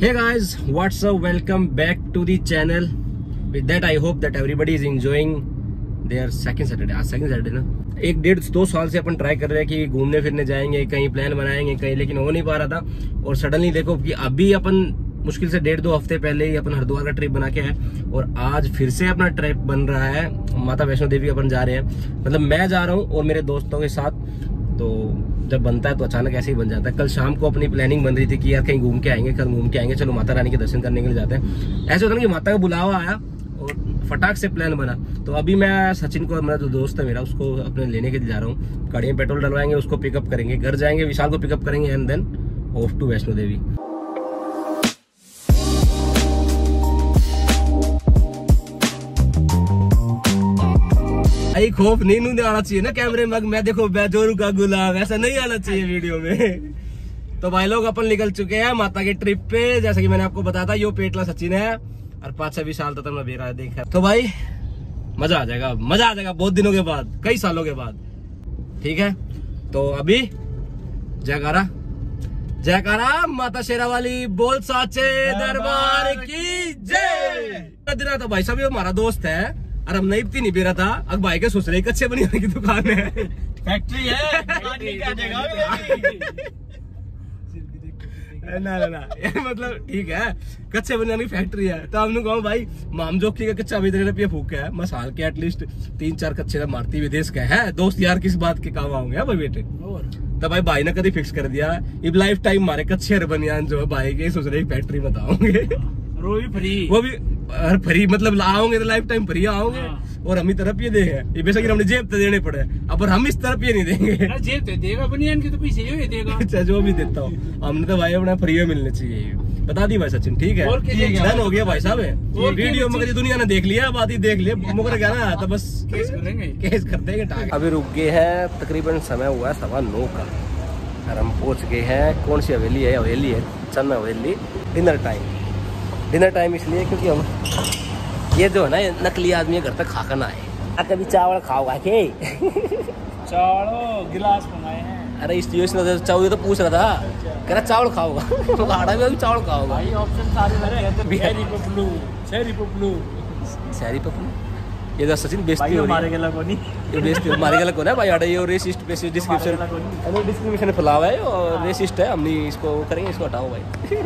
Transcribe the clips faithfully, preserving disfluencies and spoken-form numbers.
Hey guys, what's up? Welcome back to the channel. With that, I hope that everybody is enjoying their second Saturday. आज second Saturday ना, एक डेढ़ दो साल से अपन try कर रहे हैं कि घूमने फिरने जाएंगे, कहीं प्लान बनाएंगे कहीं, लेकिन हो नहीं पा रहा था। और सडनली देखो कि अभी अपन मुश्किल से डेढ़ दो हफ्ते पहले ही अपन हरिद्वार का ट्रिप बना के आए और आज फिर से अपना ट्रिप बन रहा है। माता वैष्णो देवी अपन जा रहे हैं, मतलब मैं जा रहा हूँ और मेरे दोस्तों के साथ। तो जब बनता है तो अचानक ऐसे ही बन जाता है। कल शाम को अपनी प्लानिंग बन रही थी कि यार कहीं घूम के आएंगे, कल घूम के आएंगे, चलो माता रानी के दर्शन करने के लिए जाते हैं। ऐसे होता है कि माता का बुलावा आया और फटाक से प्लान बना। तो अभी मैं सचिन को, मेरा जो दोस्त है मेरा, उसको अपने लेने के लिए जा रहा हूँ। गाड़ी में पेट्रोल डलवाएंगे, उसको पिकअप करेंगे, घर जाएंगे, विशाल को पिकअप करेंगे and then off to Vaishno Devi. आई खौफ नहीं नूंदे आना चाहिए ना कैमरे में। मैं देखो बेजोरू का गुलाम, ऐसा नहीं आना चाहिए वीडियो में। तो भाई लोग अपन निकल चुके हैं माता के ट्रिप पे। जैसा कि मैंने आपको बताया था, यो पेटला सचिन है और पाँच छह बीस साल तक मैं बेरा देखा। तो भाई मजा आ जाएगा, मजा आ जाएगा बहुत दिनों के बाद, कई सालों के बाद। ठीक है, तो अभी जयकारा जयकारा माता शेरा वाली बोल साचे दरबार की जय। तो भाई साहब ये हमारा दोस्त है और हम नहीं नहीं बेरा था। अब भाई के सोच रहे कच्चे बनियान की दुकान है, फैक्ट्री है ना ना ना मतलब ठीक है, कच्चे बनियान की फैक्ट्री है। तो हमने कहा भाई माम जोकी का कच्चा भी रुपये फूक है, मसाल के एटलीस्ट तीन चार कच्चे मारती विदेश का है दोस्त यार, किस बात के काम आओगे भाई बेटे। तो भाई भाई ने कभी फिक्स कर दिया, इब लाइफ टाइम मारे कच्चे बनियान जो है भाई के सोच रहे फैक्ट्री बताओगे, वो भी फ्री, वो भी हर फ्री, मतलब आओगे तो लाइफ टाइम फ्री आओगे। हाँ। और हम ही तरफ ये दे ये बेशक हमने जेब तो देने पड़े, अब हम इस तरफ ये नहीं देंगे। जेब तो देगा बनियान की तो पैसे ये देगा। अच्छा जो भी देता हूँ, हमने तो भाई अपना फ्री में मिलने चाहिए। बता दी भाई सचिन, ठीक है डन हो गया भाई साहब। वीडियो मगर दुनिया ने देख लिया, बात ही देख लिया, मुकर क्या ना तो बस केस करेंगे, केस कर देंगे। अभी रुक गए हैं, तकरीबन समय हुआ है सवा नौ का और हम पहुंच गए हैं। कौन सी हवेली है? हवेली है चन्ना हवेली। डिनर टाइम डिनर टाइम इसलिए क्योंकि हम ये जो है ना नकली आदमी घर तक खाकर ना आए। कभी चावल खाओगा के चावल गिलास मंगाए हैं। अरे इस चावल तो पूछ रहा था, कह रहा चावल खाओगा तो आड़ा भी चावल खाओगा। ऑप्शन सारे शहरी पपलू शहरी पपलू शहरी पपलू। ये सचिन बेइज्जती हो रही है, ये बेइज्जती हमारे गलत को ना भाई। आड़ा ये रेसिस्ट पेसिस्ट डिस्क्रिप्शन डिस्क्रिमिनेशन फैलावा है और रेसिस्ट है, हम नहीं इसको करेंगे, इसको हटाओ भाई।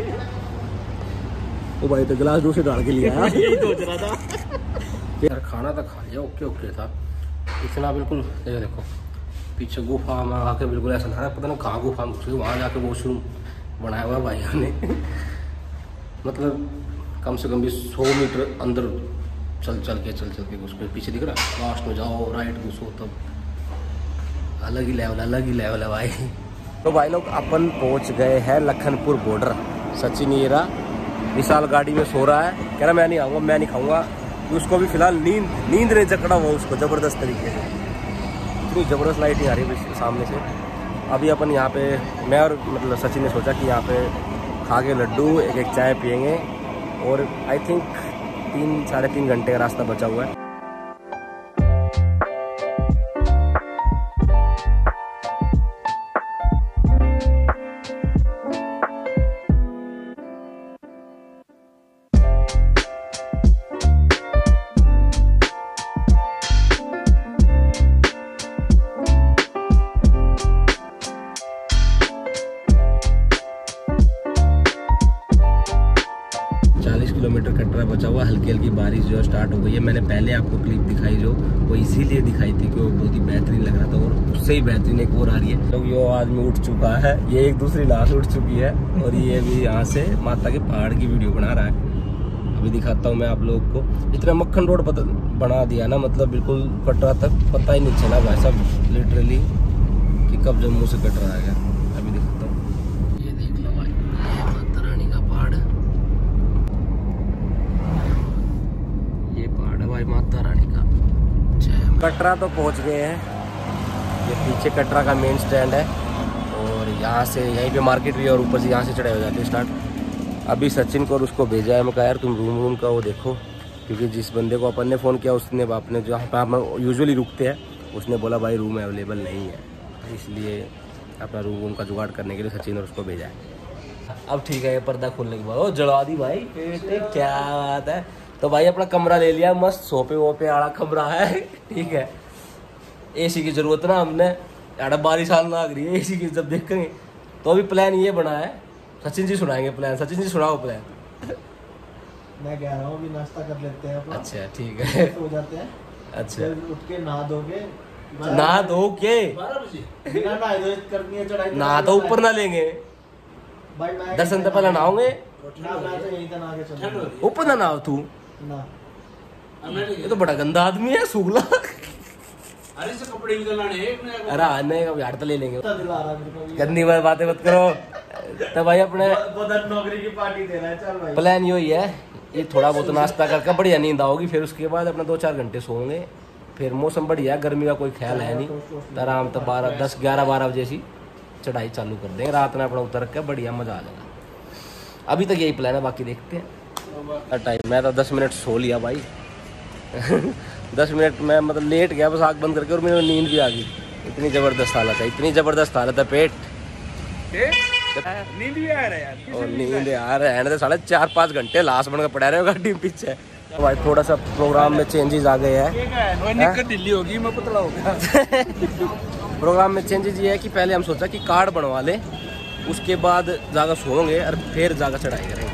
ओ भाई तो गिलास दूसरे डाल के लिया यही सोच रहा था यार। खाना तो खा लिया, ओके ओके था। इतना बिल्कुल ये देखो पीछे गुफा में आके बिल्कुल ऐसा लग रहा है पता नहीं कहाँ गुफा में घुस गए। वहाँ जाके वॉशरूम बनाया हुआ भाइयों ने मतलब कम से कम भी सौ मीटर अंदर चल चल के चल चल के उसके पीछे दिख रहा है। लास्ट में जाओ राइट घुसो, तब अलग ही लेवल अलग ही लेवल है भाई। तो भाई लोग अपन पहुँच गए हैं लखनपुर बॉर्डर। सचिन हीरा विशाल गाड़ी में सो रहा है, कह रहा मैं नहीं आऊँगा, मैं नहीं खाऊंगा। उसको भी फिलहाल नींद नींद नहीं जकड़ा हुआ उसको जबरदस्त तरीके से। इतनी जबरदस्त लाइटिंग आ रही है सामने से। अभी अपन यहाँ पे मैं और मतलब सचिन ने सोचा कि यहाँ पे खा के लड्डू एक एक चाय पियेंगे और आई थिंक तीन साढ़े तीन घंटे का रास्ता बचा हुआ है। किलोमीटर कटरा बचा हुआ, हल्की हल्की बारिश जो स्टार्ट हो गई है। मैंने पहले आपको क्लिप दिखाई जो वो इसीलिए दिखाई थी कि वो बहुत ही बेहतरीन लग रहा था और उससे ही बेहतरीन एक और आ रही है। तो ये आदमी उठ चुका है, ये एक दूसरी लाश उठ चुकी है और ये भी यहाँ से माता के पहाड़ की वीडियो बना रहा है। अभी दिखाता हूँ मैं आप लोग को। इतना मक्खन रोड बना दिया ना, मतलब बिल्कुल कटरा तक पता ही नहीं चला भाई साहब लिटरली कि कब जम्मू से कटरा आ गया। अभी दिखाता हूँ, ये देख लो भाई, माता रानी का पहाड़, भाई माता रानी का जय। कटरा तो पहुंच गए हैं। ये पीछे कटरा का मेन स्टैंड है और यहाँ से यहीं पे मार्केट भी है और ऊपर से यहाँ से चढ़ाई हो जाती है स्टार्ट। अभी सचिन को और उसको भेजा है, मैं कहा यार तुम रूम रूम का वो देखो, क्योंकि जिस बंदे को अपन ने फ़ोन किया उसने आपने जहाँ पर आप यूजुअली रुकते हैं उसने बोला भाई रूम अवेलेबल नहीं है, इसलिए अपना रूम रूम का जुगाड़ करने के लिए सचिन और उसको भेजा है। अब ठीक है, ये पर्दा खोलने के बाद ओ जला दी भाई पेट, क्या बात है। तो भाई अपना कमरा ले लिया, मस्त सोफे वोपे आड़ा कमरा है, ठीक है। एसी की जरूरत ना हमने, यार बारिश साल ना आ रही है, एसी की जब देखेंगे। तो अभी प्लान ये बना है, सचिन जी सुनाएंगे प्लान। सचिन जी सुनाओ प्लान। मैं कह रहा हूँ अभी नाश्ता कर लेते हैं अपना। अच्छा ठीक है, हो जाते हैं। अच्छा उठ के नहा धोके, नहा धो के बिना नहाए धोए करनी है चढ़ाई। नहा तो ऊपर ना लेंगे भाई, मैं दर्शन तो पहले नहाओगे, ना मैं तो यहीं से नहा के चलूंगा। ऊपर ना नहाओ तू, ना ये तो बड़ा गंदा आदमी है सुगला। अरे से कपड़े भी दिलाने अरे आने का यार तो ले लेंगे, दिला रहा मेरे को भी। गंदी बातें मत करो। तो भाई अपने बदन नौकरी की पार्टी दे रहा है, चल भाई। प्लान यही है, ये थोड़ा बहुत नाश्ता करके बढ़िया नींद आओगी, फिर उसके बाद अपना दो चार घंटे सोएंगे। फिर मौसम बढ़िया है, गर्मी का कोई ख्याल है नहीं, तो आराम तो बारह दस ग्यारह बारह बजे से चढ़ाई चालू कर देंगे, रात में अपना उतर के बढ़िया मजा आ जाएगा। अभी तक यही प्लान है, बाकी देखते हैं टाइम। मैं तो दस मिनट सो लिया भाई। दस मिनट में मतलब लेट गया बस आँख बंद करके, और मेरे नींद भी आ गई। इतनी ज़बरदस्त हालत है, इतनी ज़बरदस्त हालत है पेट, नींद भी आ रहा है यार। और नींद आ रहा है तो साढ़े चार पाँच घंटे लाश बनकर पड़ा रहे हो गाड़ी में पीछे। तो भाई थोड़ा सा प्रोग्राम में चेंजेस आ गए हैं, दिल्ली होगी, मैं पतला हो गया। प्रोग्राम में चेंजेस ये है कि पहले हम सोचा कि कार्ड बनवा लें, उसके बाद जाकर सोएंगे और फिर जाकर चढ़ाई करेंगे।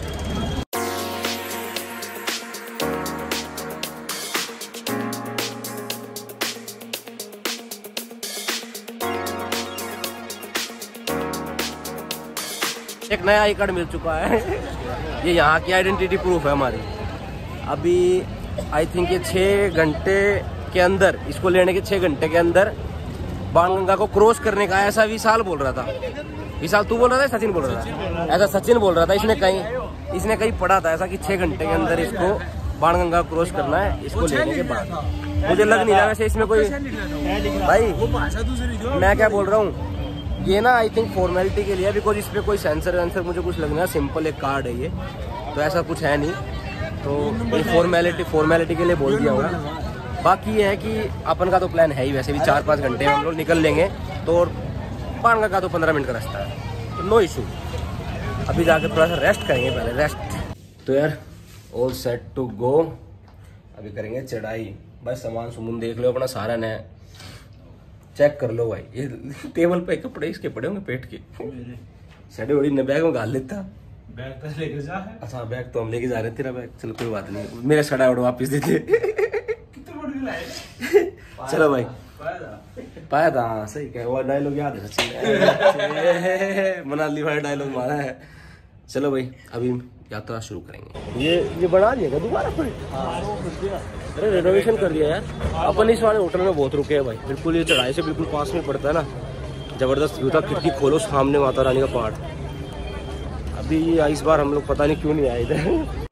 एक नया आई कार्ड मिल चुका है, ये यहाँ की आइडेंटिटी प्रूफ है हमारी। अभी आई थिंक ये छः घंटे के अंदर, इसको लेने के छः घंटे के अंदर बाणगंगा को क्रॉस करने का, ऐसा विशाल बोल रहा था। विशाल तू बोल रहा था, सचिन बोल रहा था, ऐसा सचिन बोल रहा था। इसने कहीं इसने कहीं पढ़ा था ऐसा कि छः घंटे के अंदर इसको बाणगंगा क्रॉस करना है, इसको लेने के बाद। मुझे लग नहीं रहा वैसे इसमें कोई, भाई मैं क्या बोल रहा हूँ, ये ना आई थिंक फॉर्मेलिटी के लिए, बिकॉज इस पर कोई सेंसर वेंसर मुझे कुछ लग रहा है, सिंपल एक कार्ड है ये, तो ऐसा कुछ है नहीं, तो ये फॉर्मेलिटी फॉर्मेलिटी के लिए बोल दिया होगा। बाकी ये है कि अपन का तो प्लान है ही, वैसे भी चार पाँच घंटे में हम लोग निकल लेंगे, तो बाणगंगा का तो पंद्रह मिनट का रास्ता है, तो नो इशू। अभी जाकर थोड़ा सा रेस्ट करेंगे पहले, रेस्ट। तो यार ऑल सेट टू गो, अभी करेंगे चढ़ाई। भाई सामान सुमन देख लो अपना सारा नया, चेक कर लो भाई। ये टेबल पे कपड़े इसके पड़े होंगे पेट के, साढ़े बड़ी बैग में गाल लेता। बैग तो लेके जा है। अच्छा बैग तो हम लेके जा रहे थे, तेरा बैग चलो कोई बात नहीं, मेरा सड़ा उड़ वापस दे दे। कितने बड़ी लाए। चलो भाई पाया था, हाँ सही कह, वो डायलॉग याद है सचिन, मनाली वाला डायलॉग मारा है। चलो भाई अभी यात्रा शुरू करेंगे। ये ये बना दिएगा दोबारा फिर? अरे रेनोवेशन कर दिया यार। अपन इस वाले होटल में बहुत रुके हैं भाई, बिल्कुल ये चढ़ाई से बिल्कुल पास में पड़ता है ना, जबरदस्त व्यू था। खिड़की खोलो सामने माता रानी का पहाड़। अभी इस बार हम लोग पता नहीं क्यों नहीं आए इधर।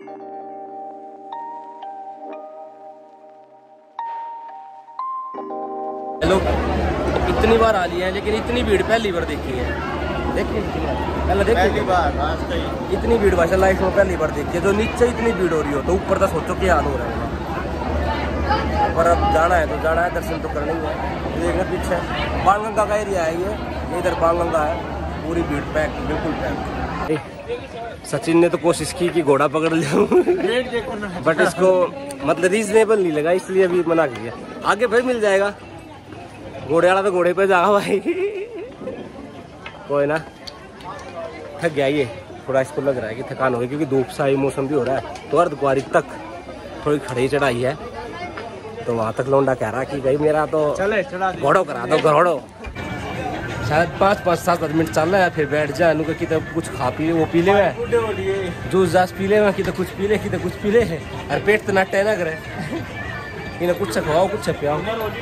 हेलो, इतनी बार आ लिया है लेकिन इतनी भीड़ पहली बार देखी है। देखिए पहले देखिए बार आज कहीं इतनी भीड़ भाषा लाइफ में पहली बार देखी है। जो नीचे इतनी भीड़ हो रही हो तो ऊपर तो सोचो क्या हाल हो रहा है। पर अब जाना है तो जाना है, दर्शन तो करना ही है। देखना पीछे बाणगंगा का एरिया है ये, इधर बाणगंगा है, पूरी भीड़ पैक, बिल्कुल पैक। सचिन ने तो कोशिश की कि घोड़ा पकड़ लिया, बट इसको मतलब रीजनेबल नहीं लगा, इसलिए अभी मना किया। आगे फिर मिल जाएगा, घोड़े वाला तो घोड़े पे जाओ भाई। कोई ना, थक गया ये थोड़ा, इसको लग रहा है कि थकान हो गई क्योंकि धूप सा ही मौसम भी हो रहा है। तो अर्धकुंवारी तक थोड़ी खड़ी चढ़ाई है, तो वहाँ तक लौंडा कह रहा कि भाई मेरा तो घोड़ो करा दो, घोड़ो। शायद पाँच पाँच सात मिनट चल रहा है, फिर बैठ जाए नुका कि तो कुछ खा पी ले, वो पी ले, जूस जास पी ले, कि तो कुछ पी ले, कि तो कुछ पी ले, और पेट तो नट्टे ना करे। इन्हें कुछ खवाओ कुछ पियाओ।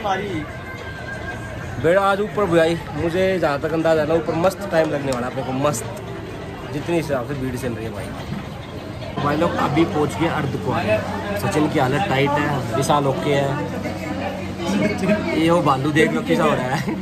बेड़ा आज ऊपर बुआई, मुझे जहाँ तक अंदाजा ना ऊपर मस्त टाइम लगने वाला अपने को, मस्त जितनी हिसाब से भीड़ चल रही है भाई। भाई लोग अभी पहुँच गए अर्धकुंवारी। सचिन की हालत टाइट है, विशाल ओके है, ये वो बालू देख लो कैसा हो रहा है।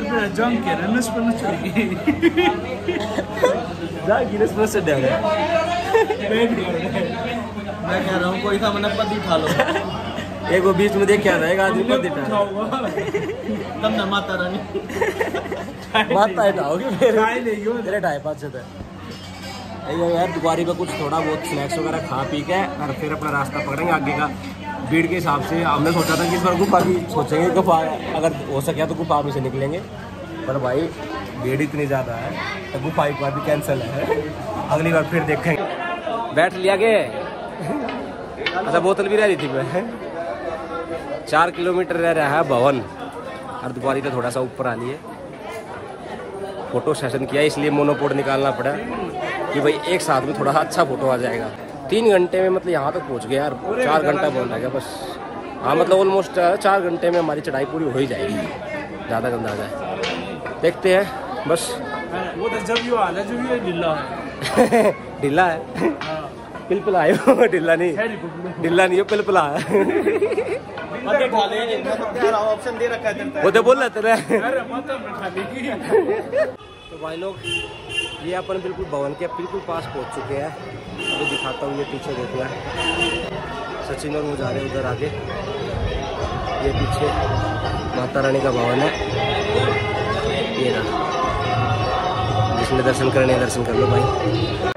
मैं कह रहा हूँ कोई सा मैंने पति उठा लो। एक वो बीच में देख क्या रहेगा आदमी पति तब ना माता रानी माता हटाओगे मेरे ढाई पाँच से। यार दुबारी पे कुछ थोड़ा बहुत स्नैक्स वगैरह खा पी के और फिर अपना रास्ता पकड़ेंगे आगे का। भीड़ के हिसाब से हमने सोचा था कि इस बार गुफा की सोचेंगे, गुफा अगर हो सके तो गुफा में से निकलेंगे, पर भाई भीड़ इतनी ज़्यादा है तो गुफा एक बार भी कैंसिल है, अगली बार फिर देखेंगे। बैठ लिया के अच्छा बोतल भी रह रही थी मैं। चार किलोमीटर रह रहा है भवन और दोबारी तो थोड़ा सा ऊपर आ लिए। फोटो सेशन किया इसलिए मोनोपोड निकालना पड़ा कि भाई एक साथ में थोड़ा सा अच्छा फोटो आ जाएगा। तीन घंटे में मतलब यहाँ तक पहुँच गया यार, चार घंटा बोल रहा है बस। हाँ मतलब ऑलमोस्ट चार घंटे में हमारी चढ़ाई पूरी हो ही जाएगी, ज़्यादा का अंदाजा है। देखते हैं बस। वो तो जब ये हाल है जब ये ढीला है ढीला है पिलपिला है वो, ढीला नहीं, ढीला नहीं है पिलपिला है। ऑप्शन दे रखा है वो तो बोल रहे तेरे। तो तो भाई लोग ये अपन बिल्कुल भवन के बिल्कुल पास पहुंच चुके हैं। अभी दिखाता हूँ, ये पीछे देखना सचिन और वो जा रहे हैं उधर आगे। ये पीछे माता रानी का भवन है, ये रहा। जिसने दर्शन करने दर्शन कर लो भाई।